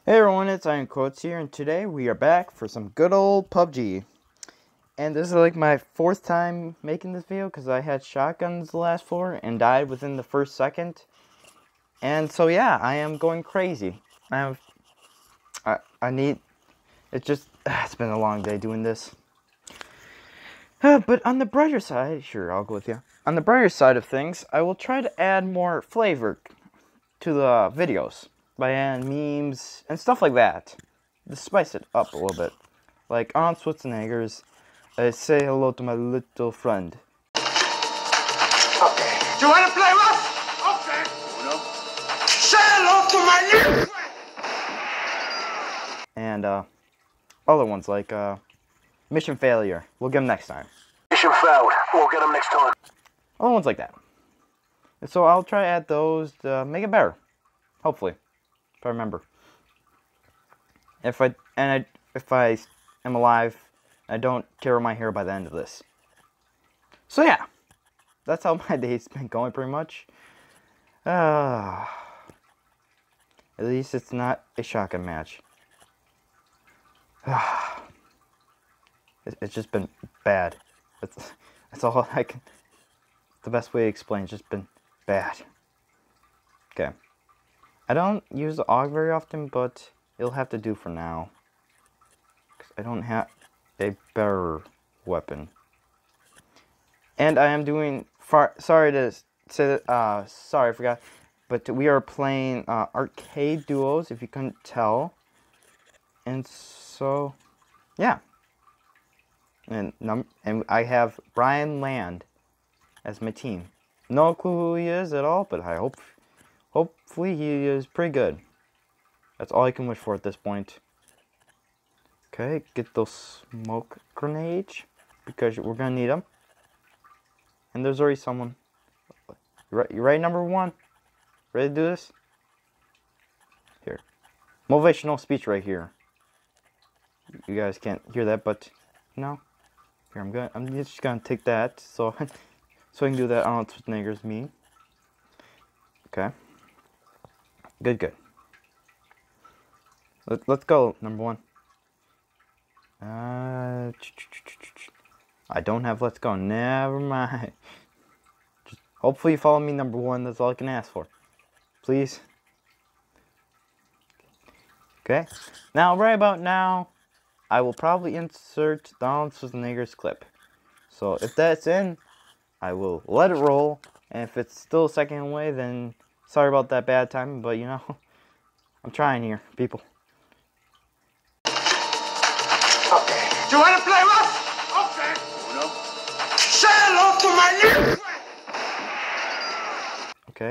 Hey everyone, it's Iron Quotes here, and today we are back for some good old Pubg. And this is like my fourth time making this video because I had shotguns the last four and died within the first second. And so yeah, I am going crazy. I need, it's been a long day doing this. But on the brighter side, sure, I'll go with you. On the brighter side of things, I will try to add more flavor to the videos by adding memes and stuff like that to spice it up a little bit. Like Arnold Schwarzenegger's say hello to my little friend. Okay. Do you want to play rough? Okay. No. Say hello to my little friend. And other ones like Mission Failure. We'll get them next time. Mission failed. We'll get them next time. Other ones like that. And so I'll try to add those to make it better. Hopefully. If I remember. If I am alive, I don't tear my hair by the end of this. So yeah. That's how my day's been going pretty much. At least it's not a shotgun match. It's just been bad. That's all I can. The best way to explain. It's just been bad. Okay. I don't use the AUG very often, but it'll have to do for now. 'Cause I don't have a better weapon. And I am doing sorry to say that. Sorry, I forgot. But we are playing arcade duos, if you couldn't tell. And so, yeah. And I have Brian Land as my team. No clue who he is at all, but I hopefully he is pretty good. That's all I can wish for at this point. Okay, get those smoke grenades because we're gonna need them. And there's already someone. You ready, number one? Ready to do this? Here, motivational speech right here. You guys can't hear that, but no. Here, I'm just gonna take that so I can do that Arnold Schwarzenegger's meme. Okay. Good. Let's go, number one. I don't have let's go. Never mind. Just hopefully you follow me, number one. That's all I can ask for. Please. Okay. Now, right about now, I will probably insert Arnold Schwarzenegger's clip. So if that's in, I will let it roll. And if it's still a second away, then sorry about that bad time. But you know, I'm trying here, people. Okay. Do you want to play rough? Okay. No. Say hello to my little friend. Okay.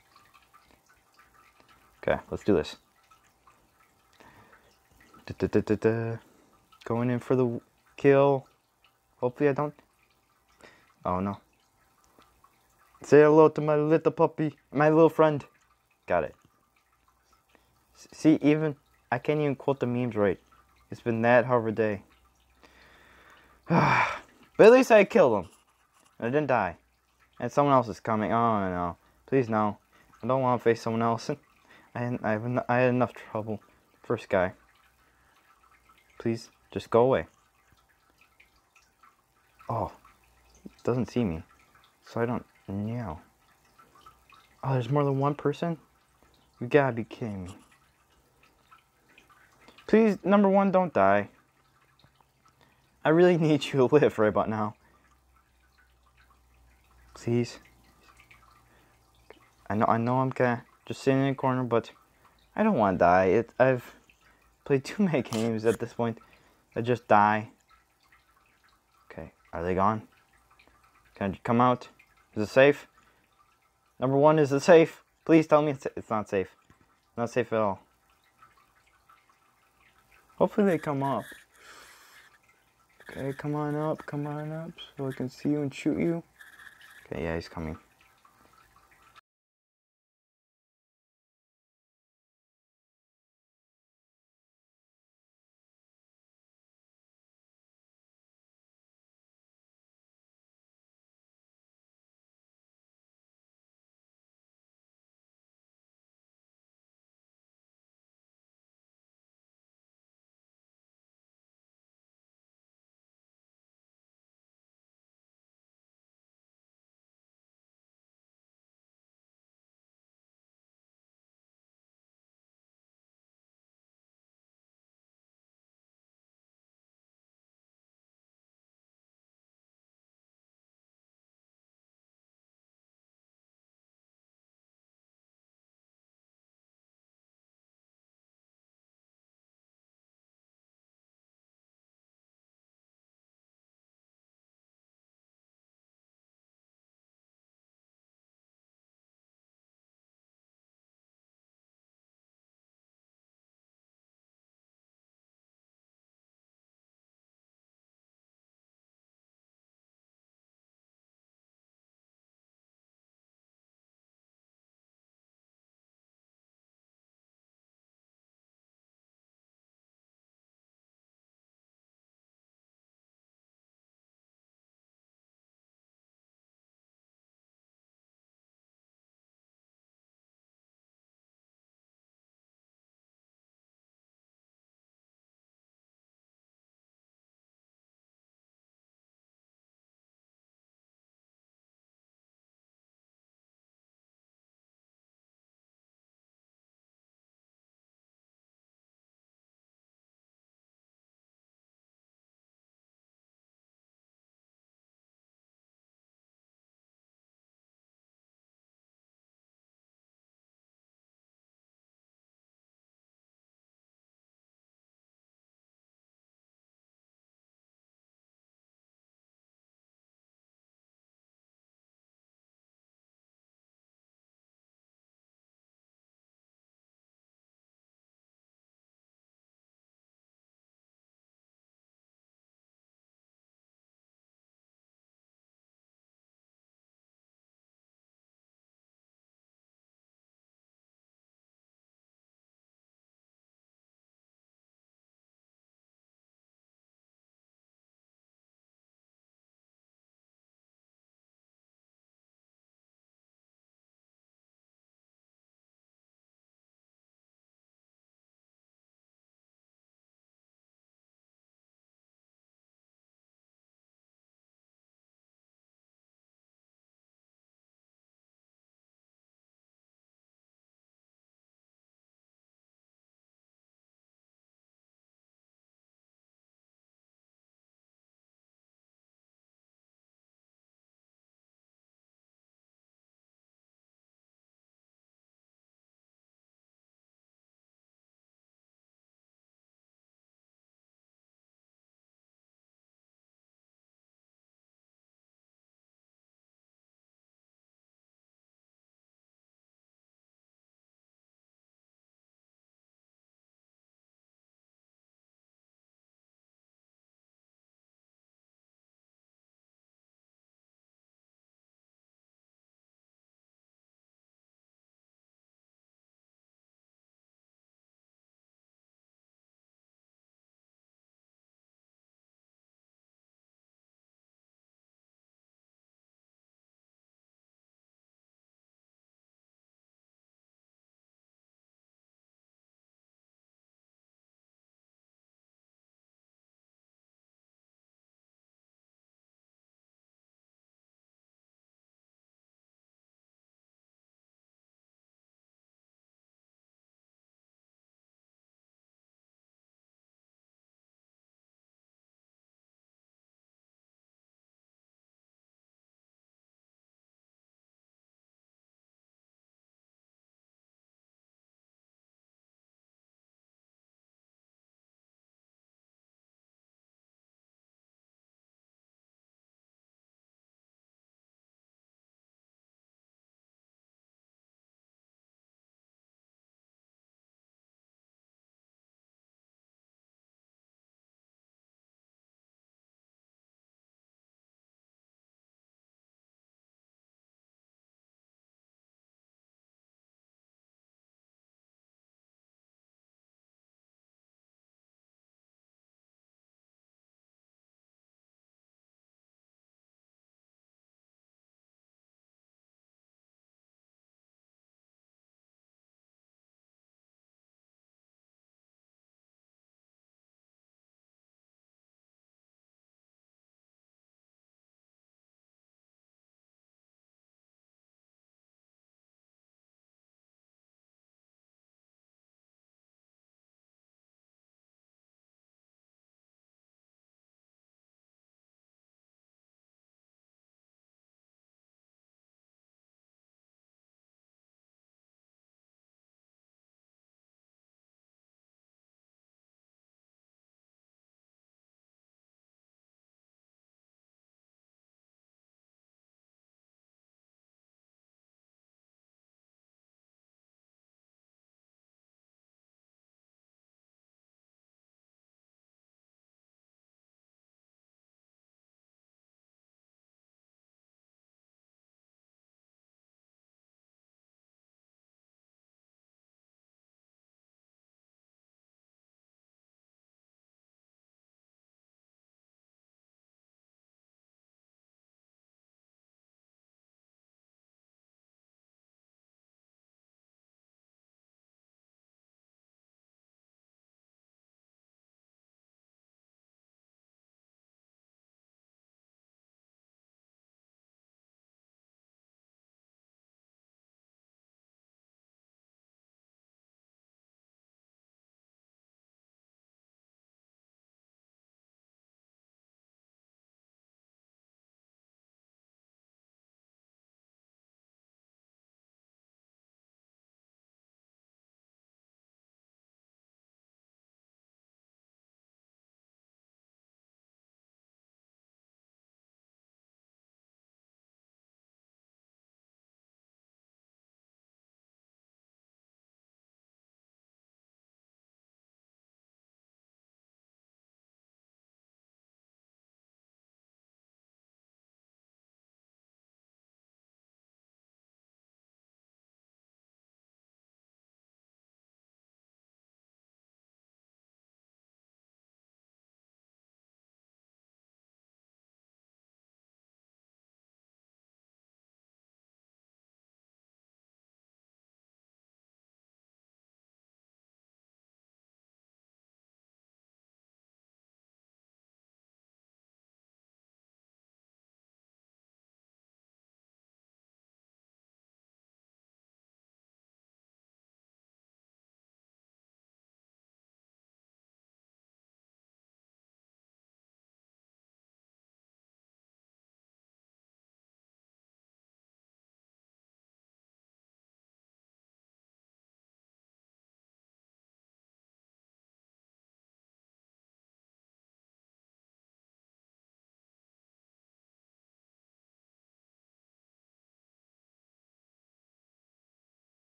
Okay, let's do this. Going in for the kill. Hopefully I don't. Oh no. Say hello to my little puppy. My little friend. Got it. See, even I can't even quote the memes right. It's been that hard of a day. But at least I killed him. I didn't die. And someone else is coming. Oh no. Please no. I don't want to face someone else. I had enough trouble. First guy. Please, just go away. Oh. It doesn't see me. So I don't know. Oh, there's more than one person? You gotta be kidding me. Please, number one, don't die. I really need you to live right about now. Please. I know I'm kinda just sitting in a corner, but I don't want to die. I've played too many games at this point. I just die. Okay, are they gone? Can I come out? Is it safe? Number one, is it safe? Please tell me it's not safe. Not safe at all. Hopefully they come up. Okay, come on up so I can see you and shoot you. Okay, yeah, he's coming.